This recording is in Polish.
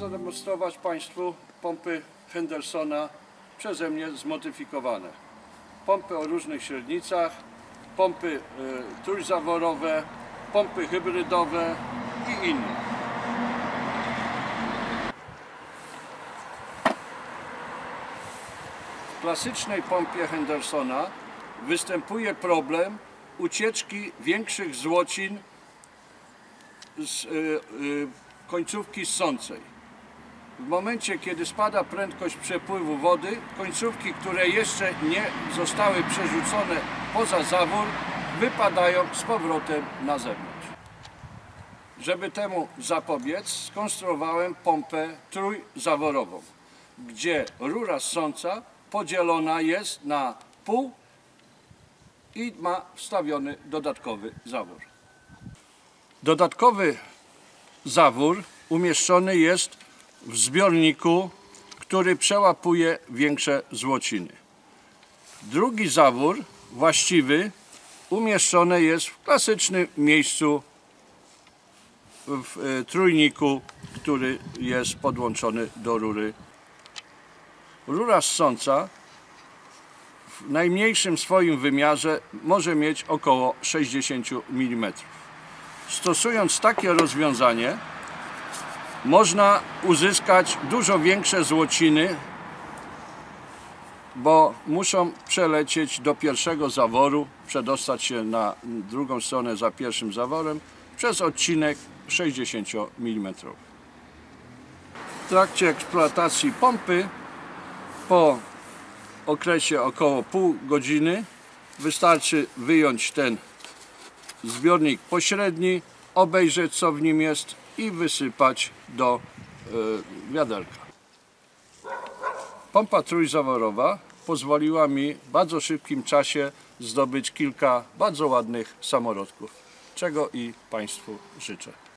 zademonstrować Państwu pompy Hendersona przeze mnie zmodyfikowane. Pompy o różnych średnicach, pompy trójzaworowe, pompy hybrydowe i inne. W klasycznej pompie Hendersona występuje problem ucieczki większych złocin z końcówki ssącej. W momencie, kiedy spada prędkość przepływu wody, końcówki, które jeszcze nie zostały przerzucone poza zawór, wypadają z powrotem na zewnątrz. Żeby temu zapobiec, skonstruowałem pompę trójzaworową, gdzie rura ssąca podzielona jest na pół i ma wstawiony dodatkowy zawór. Dodatkowy zawór umieszczony jest w zbiorniku, który przełapuje większe złociny. Drugi zawór, właściwy, umieszczony jest w klasycznym miejscu w trójniku, który jest podłączony do rury. Rura ssąca w najmniejszym swoim wymiarze może mieć około 60 mm. Stosując takie rozwiązanie, można uzyskać dużo większe złociny, bo muszą przelecieć do pierwszego zaworu, przedostać się na drugą stronę za pierwszym zaworem przez odcinek 60 mm. W trakcie eksploatacji pompy po okresie około pół godziny wystarczy wyjąć ten zbiornik pośredni, obejrzeć, co w nim jest i wysypać do wiaderka. Pompa trójzaworowa pozwoliła mi w bardzo szybkim czasie zdobyć kilka bardzo ładnych samorodków, czego i Państwu życzę.